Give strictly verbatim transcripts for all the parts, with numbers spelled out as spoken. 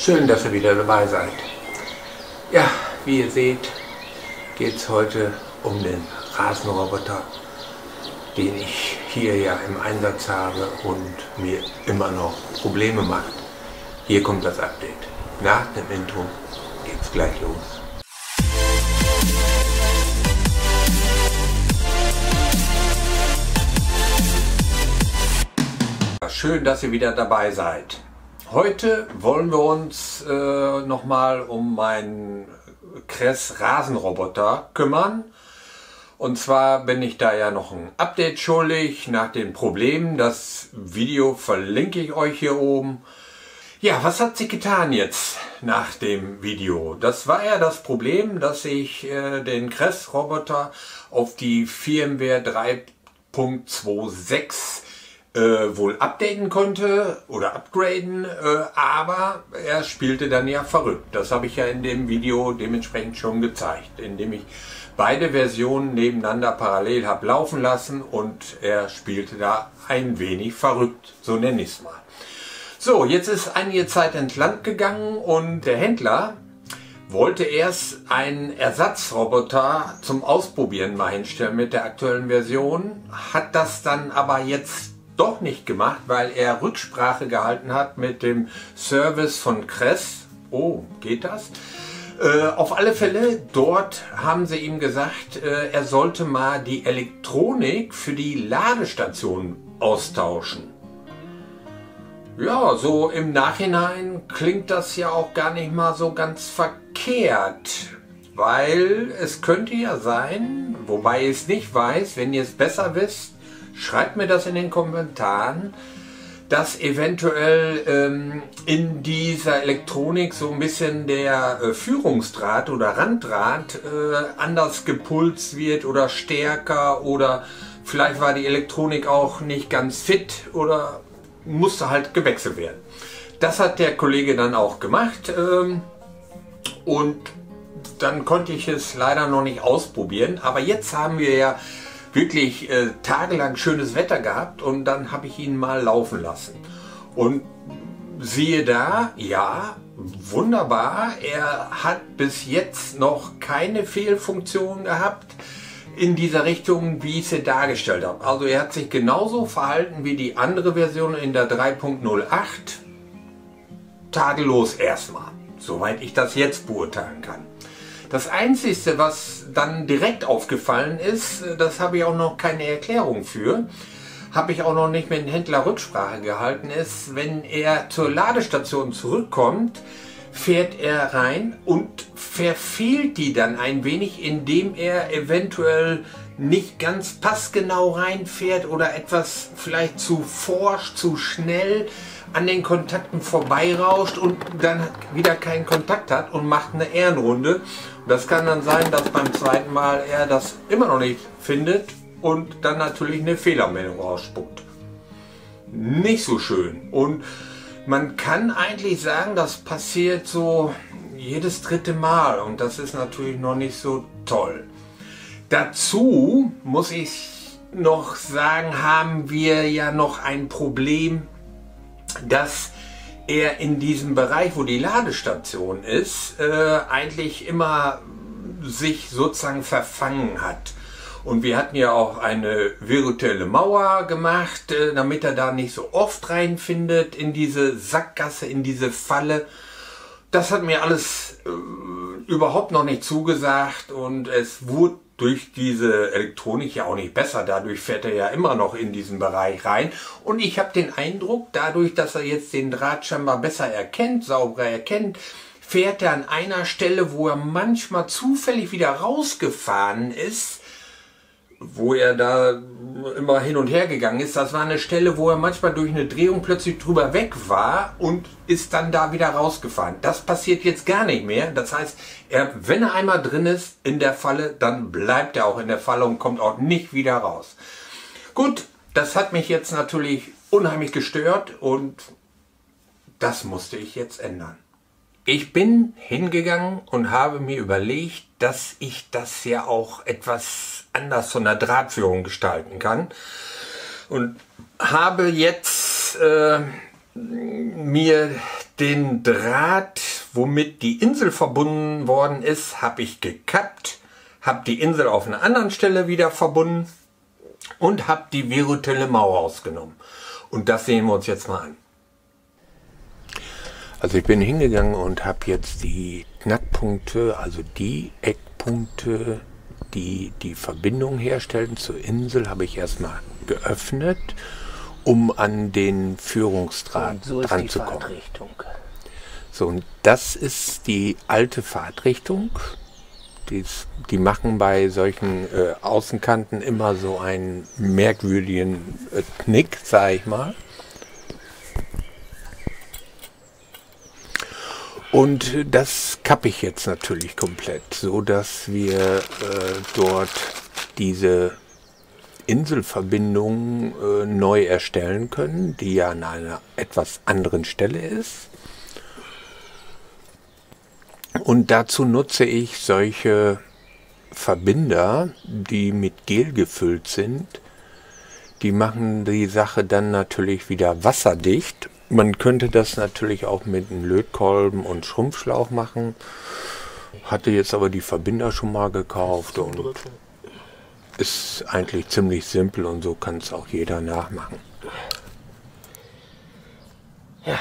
Schön, dass ihr wieder dabei seid. Ja, wie ihr seht, geht es heute um den Rasenroboter, den ich hier ja im Einsatz habe und mir immer noch Probleme macht. Hier kommt das Update. Nach dem Intro geht's gleich los. Schön, dass ihr wieder dabei seid. Heute wollen wir uns äh, nochmal um meinen Kress Rasenroboter kümmern. Und zwar bin ich da ja noch ein Update schuldig nach den Problemen. Das Video verlinke ich euch hier oben. Ja, was hat sich getan jetzt nach dem Video? Das war ja das Problem, dass ich äh, den Kress Roboter auf die Firmware drei Punkt zwei Punkt sechs Äh, wohl updaten konnte oder upgraden, äh, aber er spielte dann ja verrückt. Das habe ich ja in dem Video dementsprechend schon gezeigt, indem ich beide Versionen nebeneinander parallel habe laufen lassen und er spielte da ein wenig verrückt, so nenne ich es mal. So, jetzt ist einige Zeit ins Land gegangen und der Händler wollte erst einen Ersatzroboter zum Ausprobieren mal hinstellen mit der aktuellen Version, hat das dann aber jetzt doch nicht gemacht, weil er Rücksprache gehalten hat mit dem Service von Kress. Oh, geht das? Äh, auf alle Fälle, dort haben sie ihm gesagt, äh, er sollte mal die Elektronik für die Ladestation austauschen. Ja, so im Nachhinein klingt das ja auch gar nicht mal so ganz verkehrt, weil es könnte ja sein, wobei ich es nicht weiß, wenn ihr es besser wisst, schreibt mir das in den Kommentaren, dass eventuell ähm, in dieser Elektronik so ein bisschen der äh, Führungsdraht oder Randdraht äh, anders gepulst wird oder stärker, oder vielleicht war die Elektronik auch nicht ganz fit oder musste halt gewechselt werden. Das hat der Kollege dann auch gemacht ähm, und dann konnte ich es leider noch nicht ausprobieren, aber jetzt haben wir ja wirklich äh, tagelang schönes Wetter gehabt und dann habe ich ihn mal laufen lassen. Und siehe da, ja, wunderbar, er hat bis jetzt noch keine Fehlfunktion gehabt in dieser Richtung, wie ich sie dargestellt habe. Also er hat sich genauso verhalten wie die andere Version in der drei Punkt null acht. Tadellos erstmal, soweit ich das jetzt beurteilen kann. Das Einzige, was dann direkt aufgefallen ist, das habe ich auch noch keine Erklärung für, habe ich auch noch nicht mit dem Händler Rücksprache gehalten, ist, wenn er zur Ladestation zurückkommt, fährt er rein und verfehlt die dann ein wenig, indem er eventuell nicht ganz passgenau reinfährt oder etwas vielleicht zu forsch, zu schnell an den Kontakten vorbeirauscht und dann wieder keinen Kontakt hat und macht eine Ehrenrunde. Das kann dann sein, dass beim zweiten Mal er das immer noch nicht findet und dann natürlich eine Fehlermeldung ausspuckt. Nicht so schön. Und man kann eigentlich sagen, das passiert so jedes dritte Mal und das ist natürlich noch nicht so toll. Dazu muss ich noch sagen, haben wir ja noch ein Problem, dass er in diesem Bereich, wo die Ladestation ist, äh, eigentlich immer sich sozusagen verfangen hat. Und wir hatten ja auch eine virtuelle Mauer gemacht, äh, damit er da nicht so oft reinfindet in diese Sackgasse, in diese Falle. Das hat mir alles äh, überhaupt noch nicht zugesagt und es wurde durch diese Elektronik ja auch nicht besser. Dadurch fährt er ja immer noch in diesen Bereich rein. Und ich habe den Eindruck, dadurch, dass er jetzt den Draht scheinbar besser erkennt, sauberer erkennt, fährt er an einer Stelle, wo er manchmal zufällig wieder rausgefahren ist, wo er da immer hin und her gegangen ist. Das war eine Stelle, wo er manchmal durch eine Drehung plötzlich drüber weg war und ist dann da wieder rausgefahren. Das passiert jetzt gar nicht mehr. Das heißt, er, wenn er einmal drin ist in der Falle, dann bleibt er auch in der Falle und kommt auch nicht wieder raus. Gut, das hat mich jetzt natürlich unheimlich gestört und das musste ich jetzt ändern. Ich bin hingegangen und habe mir überlegt, dass ich das ja auch etwas anders von der Drahtführung gestalten kann. Und habe jetzt äh, mir den Draht, womit die Insel verbunden worden ist, habe ich gekappt, habe die Insel auf einer anderen Stelle wieder verbunden und habe die virtuelle Mauer ausgenommen. Und das sehen wir uns jetzt mal an. Also ich bin hingegangen und habe jetzt die Knackpunkte, also die Eckpunkte, die die Verbindung herstellen zur Insel, habe ich erstmal geöffnet, um an den Führungsdraht so ist dran die zu kommen. Fahrtrichtung. So, und das ist die alte Fahrtrichtung. Dies, die machen bei solchen äh, Außenkanten immer so einen merkwürdigen äh, Knick, sage ich mal. Und das kappe ich jetzt natürlich komplett, so dass wir äh, dort diese Inselverbindung äh, neu erstellen können, die ja an einer etwas anderen Stelle ist. Und dazu nutze ich solche Verbinder, die mit Gel gefüllt sind. Die machen die Sache dann natürlich wieder wasserdicht. Man könnte das natürlich auch mit einem Lötkolben und Schrumpfschlauch machen. Hatte jetzt aber die Verbinder schon mal gekauft und ist eigentlich ziemlich simpel und so kann es auch jeder nachmachen. Ja.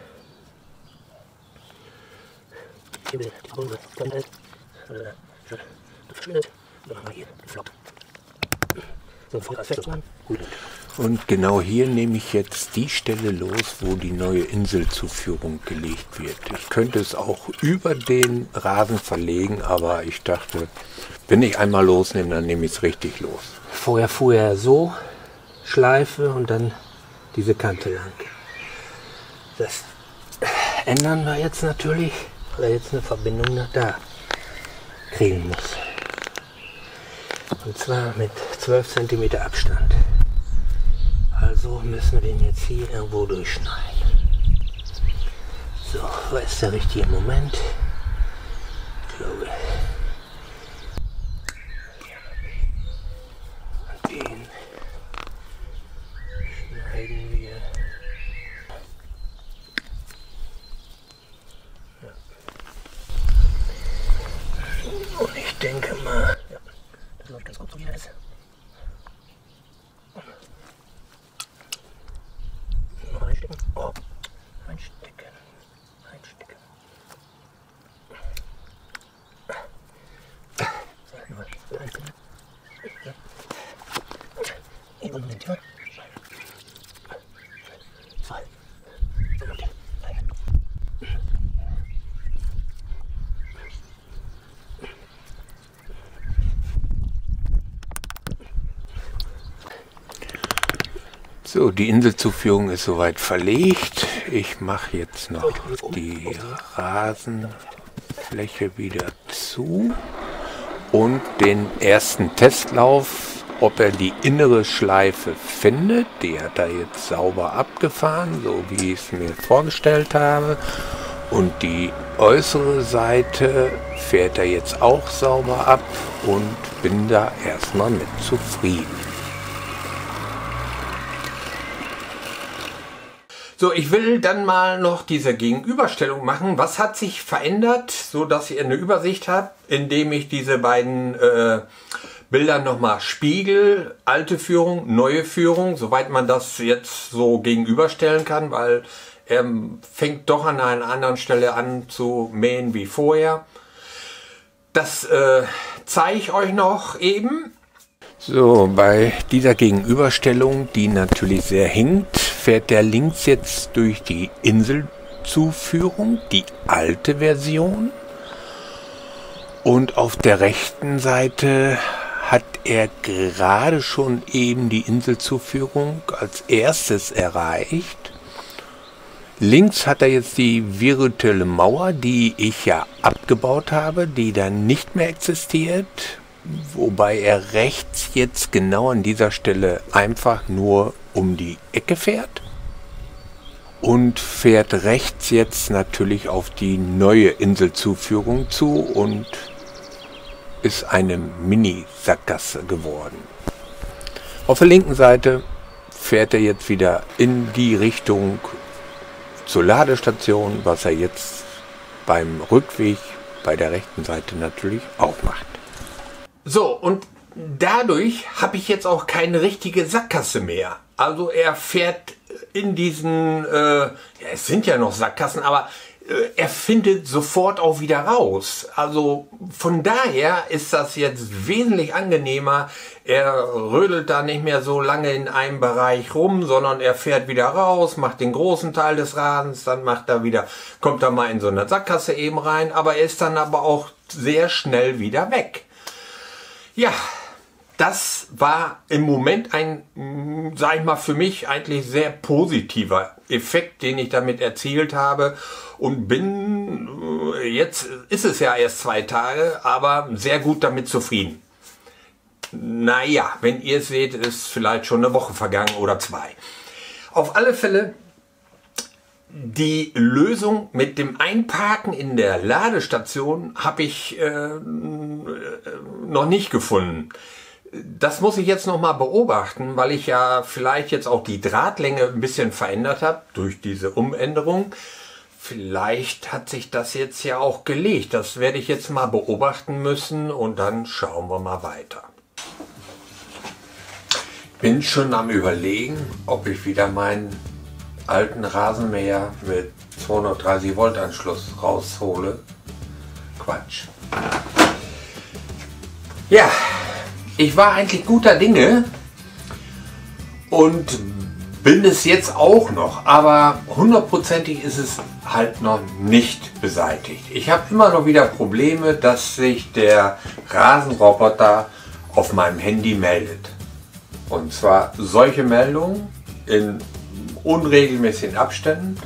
Und genau hier nehme ich jetzt die Stelle los, wo die neue Inselzuführung gelegt wird. Ich könnte es auch über den Rasen verlegen, aber ich dachte, wenn ich einmal losnehme, dann nehme ich es richtig los. Vorher fuhr er so, Schleife und dann diese Kante lang. Das ändern wir jetzt natürlich, weil er jetzt eine Verbindung nach da kriegen muss. Und zwar mit zwölf Zentimeter Abstand. Also müssen wir den jetzt hier irgendwo durchschneiden. So, wo ist der richtige Moment? Ich glaube. Und den schneiden wir. Ja. Und ich denke mal, ja, das läuft ganz gut, so wie er ist. Oh, einstecken, einstecken. Zwei. So, die Inselzuführung ist soweit verlegt. Ich mache jetzt noch die Rasenfläche wieder zu und den ersten Testlauf, ob er die innere Schleife findet. Die hat er jetzt sauber abgefahren, so wie ich es mir vorgestellt habe. Und die äußere Seite fährt er jetzt auch sauber ab und bin da erstmal mit zufrieden. So, ich will dann mal noch diese Gegenüberstellung machen. Was hat sich verändert, so dass ihr eine Übersicht habt, indem ich diese beiden äh, Bilder nochmal spiegel, alte Führung, neue Führung, soweit man das jetzt so gegenüberstellen kann, weil er fängt doch an einer anderen Stelle an zu mähen wie vorher. Das äh, zeige ich euch noch eben. So, bei dieser Gegenüberstellung, die natürlich sehr hinkt, fährt der links jetzt durch die Inselzuführung, die alte Version. Und auf der rechten Seite hat er gerade schon eben die Inselzuführung als erstes erreicht. Links hat er jetzt die virtuelle Mauer, die ich ja abgebaut habe, die dann nicht mehr existiert. Wobei er rechts jetzt genau an dieser Stelle einfach nur um die Ecke fährt. Und fährt rechts jetzt natürlich auf die neue Inselzuführung zu und ist eine Mini-Sackgasse geworden. Auf der linken Seite fährt er jetzt wieder in die Richtung, zur Ladestation, was er jetzt beim Rückweg bei der rechten Seite natürlich auch macht. So, und dadurch habe ich jetzt auch keine richtige Sackgasse mehr. Also er fährt in diesen, äh, ja, es sind ja noch Sackgassen, aber äh, er findet sofort auch wieder raus. Also von daher ist das jetzt wesentlich angenehmer. Er rödelt da nicht mehr so lange in einem Bereich rum, sondern er fährt wieder raus, macht den großen Teil des Rasens, dann macht er wieder, kommt er mal in so eine Sackgasse eben rein, aber er ist dann aber auch sehr schnell wieder weg. Ja, das war im Moment ein, sag ich mal, für mich eigentlich sehr positiver Effekt, den ich damit erzielt habe und bin, jetzt ist es ja erst zwei Tage, aber sehr gut damit zufrieden. Naja, wenn ihr es seht, ist vielleicht schon eine Woche vergangen oder zwei. Auf alle Fälle, die Lösung mit dem Einparken in der Ladestation habe ich äh, noch nicht gefunden. Das muss ich jetzt noch mal beobachten, weil ich ja vielleicht jetzt auch die Drahtlänge ein bisschen verändert habe durch diese Umänderung. Vielleicht hat sich das jetzt ja auch gelegt. Das werde ich jetzt mal beobachten müssen und dann schauen wir mal weiter. Bin schon am Überlegen, ob ich wieder meinen alten Rasenmäher mit zweihundertdreißig Volt Anschluss raushole. Quatsch. Ja. Ich war eigentlich guter Dinge und bin es jetzt auch noch, aber hundertprozentig ist es halt noch nicht beseitigt. Ich habe immer noch wieder Probleme, dass sich der Rasenroboter auf meinem Handy meldet. Und zwar solche Meldungen in unregelmäßigen Abständen.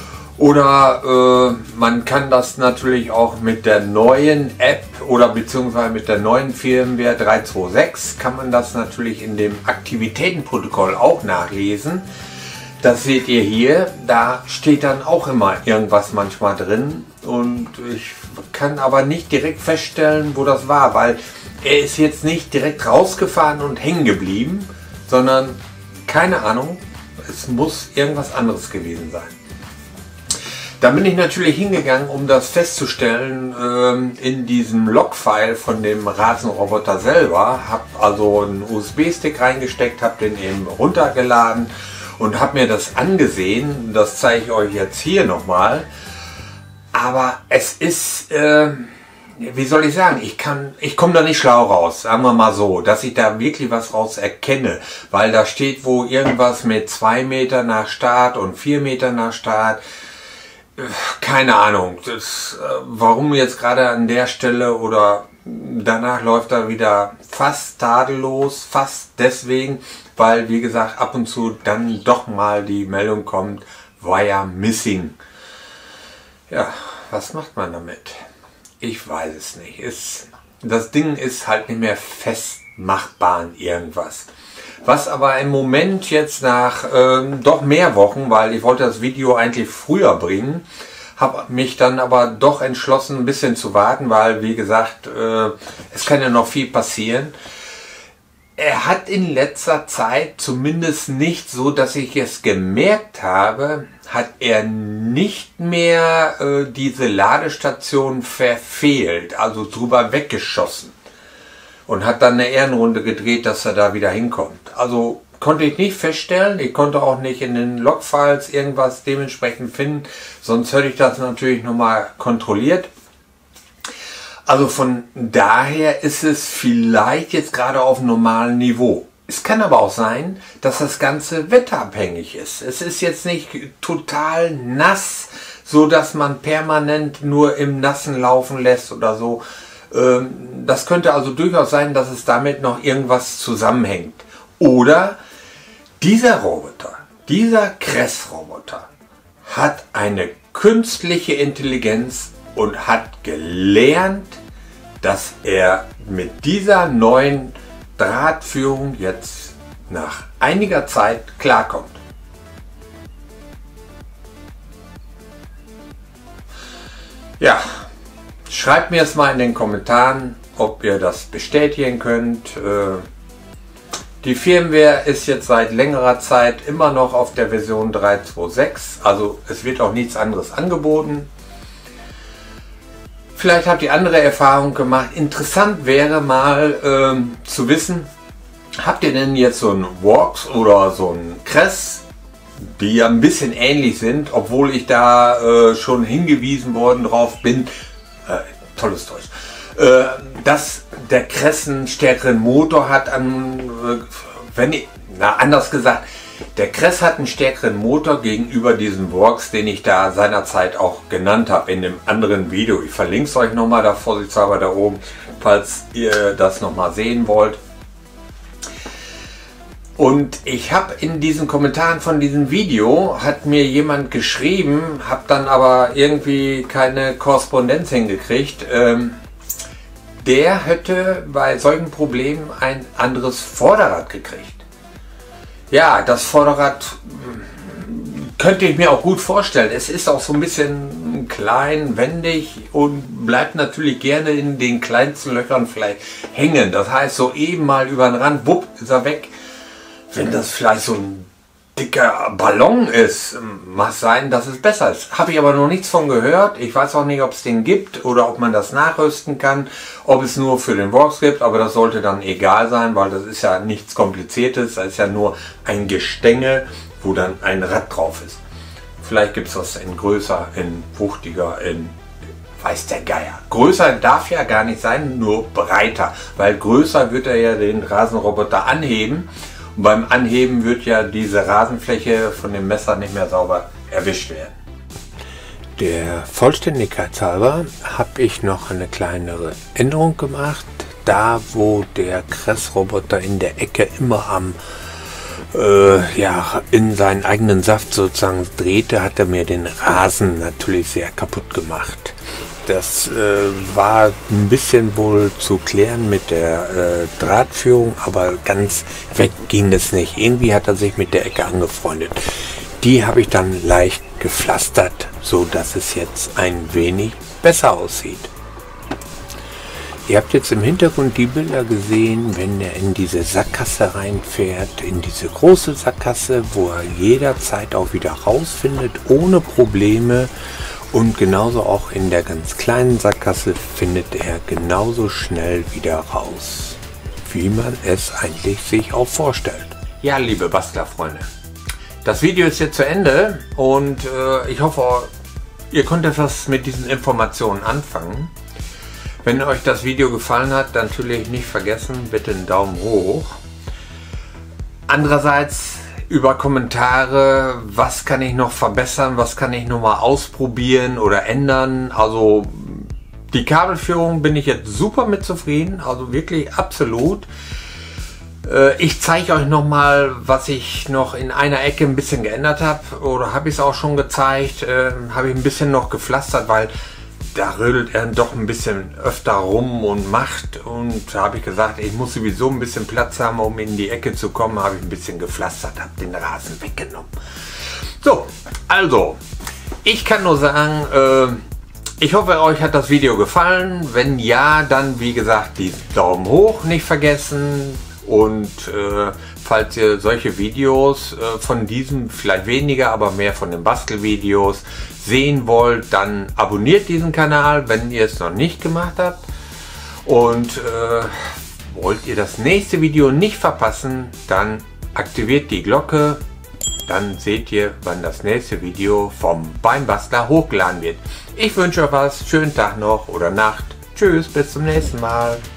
Oder äh, man kann das natürlich auch mit der neuen App oder beziehungsweise mit der neuen Firmware drei zwei sechs kann man das natürlich in dem Aktivitätenprotokoll auch nachlesen. Das seht ihr hier, da steht dann auch immer irgendwas manchmal drin und ich kann aber nicht direkt feststellen, wo das war, weil er ist jetzt nicht direkt rausgefahren und hängen geblieben, sondern keine Ahnung, es muss irgendwas anderes gewesen sein. Da bin ich natürlich hingegangen, um das festzustellen ähm, in diesem Logfile von dem Rasenroboter selber. Habe also einen U S B-Stick reingesteckt, habe den eben runtergeladen und habe mir das angesehen. Das zeige ich euch jetzt hier nochmal. Aber es ist, äh, wie soll ich sagen, ich kann, ich komme da nicht schlau raus, sagen wir mal so, dass ich da wirklich was raus erkenne. Weil da steht wo irgendwas mit zwei Meter nach Start und vier Meter nach Start. Keine Ahnung, das, warum jetzt gerade an der Stelle oder danach läuft er wieder fast tadellos, fast deswegen, weil wie gesagt ab und zu dann doch mal die Meldung kommt, Wire Missing. Ja, was macht man damit? Ich weiß es nicht. Es, das Ding ist halt nicht mehr festmachbar an irgendwas. Was aber im Moment jetzt nach ähm, doch mehr Wochen, weil ich wollte das Video eigentlich früher bringen, habe mich dann aber doch entschlossen, ein bisschen zu warten, weil wie gesagt, äh, es kann ja noch viel passieren. Er hat in letzter Zeit, zumindest nicht so, dass ich es gemerkt habe, hat er nicht mehr äh, diese Ladestation verfehlt, also drüber weggeschossen. Und hat dann eine Ehrenrunde gedreht, dass er da wieder hinkommt. Also konnte ich nicht feststellen. Ich konnte auch nicht in den Logfiles irgendwas dementsprechend finden. Sonst hätte ich das natürlich nochmal kontrolliert. Also von daher ist es vielleicht jetzt gerade auf einem normalen Niveau. Es kann aber auch sein, dass das Ganze wetterabhängig ist. Es ist jetzt nicht total nass, so dass man permanent nur im Nassen laufen lässt oder so. Das könnte also durchaus sein, dass es damit noch irgendwas zusammenhängt. Oder dieser Roboter, dieser Kress-Roboter hat eine künstliche Intelligenz und hat gelernt, dass er mit dieser neuen Drahtführung jetzt nach einiger Zeit klarkommt. Ja. Schreibt mir es mal in den Kommentaren, ob ihr das bestätigen könnt. Die Firmware ist jetzt seit längerer Zeit immer noch auf der Version drei Punkt zwei Punkt sechs, also es wird auch nichts anderes angeboten. Vielleicht habt ihr andere Erfahrungen gemacht. Interessant wäre mal ähm, zu wissen, habt ihr denn jetzt so einen Works oder so einen Cress, die ja ein bisschen ähnlich sind, obwohl ich da äh, schon hingewiesen worden drauf bin, äh, tolles Deutsch, äh, dass der Cress einen stärkeren Motor hat, an, äh, wenn ich, na anders gesagt, der Cress hat einen stärkeren Motor gegenüber diesem Works, den ich da seinerzeit auch genannt habe in dem anderen Video. Ich verlinke es euch nochmal da vorsichtshalber da oben, falls ihr das nochmal sehen wollt. Und ich habe in diesen Kommentaren von diesem Video, hat mir jemand geschrieben, habe dann aber irgendwie keine Korrespondenz hingekriegt, ähm, der hätte bei solchen Problemen ein anderes Vorderrad gekriegt. Ja, das Vorderrad könnte ich mir auch gut vorstellen. Es ist auch so ein bisschen klein, wendig und bleibt natürlich gerne in den kleinsten Löchern vielleicht hängen. Das heißt, so eben mal über den Rand, wupp, ist er weg. Wenn das vielleicht so ein dicker Ballon ist, mag sein, dass es besser ist. Habe ich aber noch nichts von gehört. Ich weiß auch nicht, ob es den gibt oder ob man das nachrüsten kann, ob es nur für den Works gibt, aber das sollte dann egal sein, weil das ist ja nichts Kompliziertes. Das ist ja nur ein Gestänge, wo dann ein Rad drauf ist. Vielleicht gibt es das in größer, in wuchtiger, in weiß der Geier. Größer darf ja gar nicht sein, nur breiter, weil größer wird er ja den Rasenroboter anheben. Und beim Anheben wird ja diese Rasenfläche von dem Messer nicht mehr sauber erwischt werden. Der Vollständigkeit halber habe ich noch eine kleinere Änderung gemacht. Da wo der Cress-Roboter in der Ecke immer am äh, ja, in seinen eigenen Saft sozusagen drehte, hat er mir den Rasen natürlich sehr kaputt gemacht. Das äh, war ein bisschen wohl zu klären mit der äh, Drahtführung, aber ganz weg ging es nicht. Irgendwie hat er sich mit der Ecke angefreundet. Die habe ich dann leicht gepflastert, so dass es jetzt ein wenig besser aussieht. Ihr habt jetzt im Hintergrund die Bilder gesehen, wenn er in diese Sackgasse reinfährt, in diese große Sackgasse, wo er jederzeit auch wieder rausfindet, ohne Probleme. Und genauso auch in der ganz kleinen Sackgasse findet er genauso schnell wieder raus, wie man es eigentlich sich auch vorstellt. Ja, liebe Bastlerfreunde, das Video ist jetzt zu Ende und äh, ich hoffe, ihr konntet was mit diesen Informationen anfangen. Wenn euch das Video gefallen hat, dann natürlich nicht vergessen, bitte einen Daumen hoch. Andererseits über Kommentare, was kann ich noch verbessern, was kann ich noch mal ausprobieren oder ändern. Also die Kabelführung bin ich jetzt super mit zufrieden, also wirklich absolut. Ich zeige euch noch mal, was ich noch in einer Ecke ein bisschen geändert habe, oder habe ich es auch schon gezeigt, habe ich ein bisschen noch gepflastert, weil da rödelt er doch ein bisschen öfter rum und macht, und da habe ich gesagt, ich muss sowieso ein bisschen Platz haben, um in die Ecke zu kommen, habe ich ein bisschen gepflastert, habe den Rasen weggenommen. So, also, ich kann nur sagen, äh, ich hoffe, euch hat das Video gefallen. Wenn ja, dann wie gesagt, die Daumen hoch nicht vergessen, und äh, falls ihr solche Videos äh, von diesem, vielleicht weniger, aber mehr von den Bastelvideos sehen wollt, dann abonniert diesen Kanal, wenn ihr es noch nicht gemacht habt. Und äh, wollt ihr das nächste Video nicht verpassen, dann aktiviert die Glocke. Dann seht ihr, wann das nächste Video vom Beinbastler hochgeladen wird. Ich wünsche euch was, schönen Tag noch oder Nacht. Tschüss, bis zum nächsten Mal.